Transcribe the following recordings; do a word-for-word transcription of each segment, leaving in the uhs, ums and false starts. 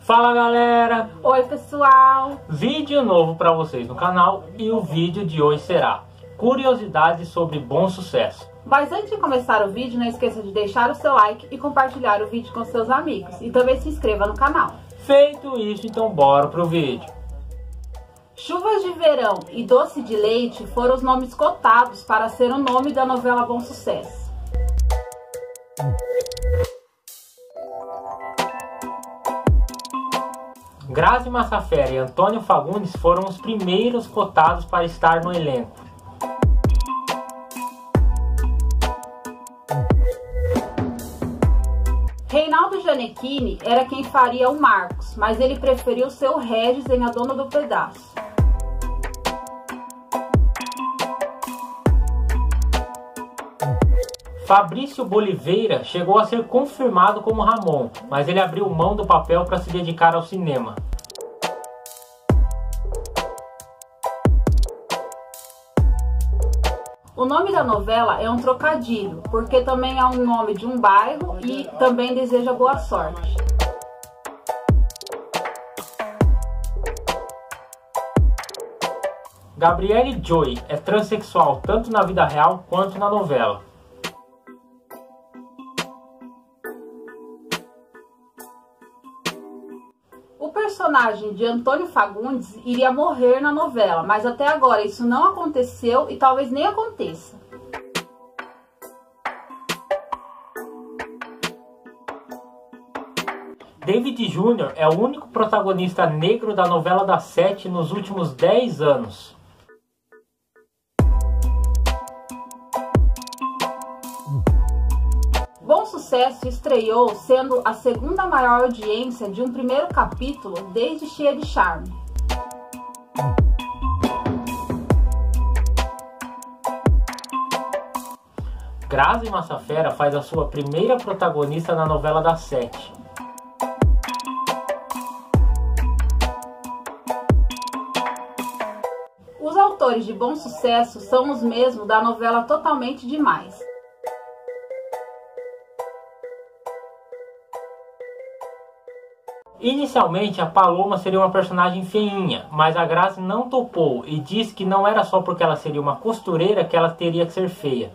Fala galera! Oi pessoal! Vídeo novo para vocês no canal e o vídeo de hoje será curiosidades sobre Bom Sucesso. Mas antes de começar o vídeo, não esqueça de deixar o seu like e compartilhar o vídeo com seus amigos. E também se inscreva no canal. Feito isso, então bora pro vídeo. Chuvas de Verão e Doce de Leite foram os nomes cotados para ser o nome da novela Bom Sucesso. Grazi Massafera e Antônio Fagundes foram os primeiros cotados para estar no elenco. Reinaldo Gianecchini era quem faria o Marcos, mas ele preferiu ser o Regis em A Dona do Pedaço. Fabrício Boliveira chegou a ser confirmado como Ramon, mas ele abriu mão do papel para se dedicar ao cinema. O nome da novela é um trocadilho, porque também é um nome de um bairro e também deseja boa sorte. Gabrielle Joy é transexual tanto na vida real quanto na novela. O personagem de Antônio Fagundes iria morrer na novela, mas até agora isso não aconteceu e talvez nem aconteça. David Júnior é o único protagonista negro da novela das sete nos últimos dez anos. Bom Sucesso estreou sendo a segunda maior audiência de um primeiro capítulo desde Cheia de Charme. Grazi Massafera faz a sua primeira protagonista na novela das sete. Os autores de Bom Sucesso são os mesmos da novela Totalmente Demais. Inicialmente, a Paloma seria uma personagem feinha, mas a Grazi não topou e disse que não era só porque ela seria uma costureira que ela teria que ser feia.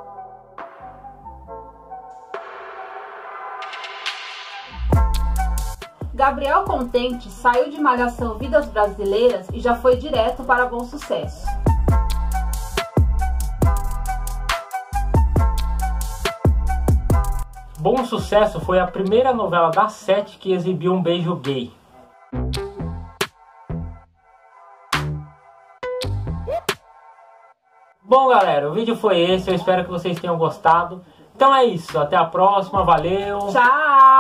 Gabriel Contente saiu de Malhação Vidas Brasileiras e já foi direto para Bom Sucesso. Bom Sucesso foi a primeira novela das sete que exibiu um beijo gay. Bom galera, o vídeo foi esse, eu espero que vocês tenham gostado. Então é isso, até a próxima, valeu! Tchau!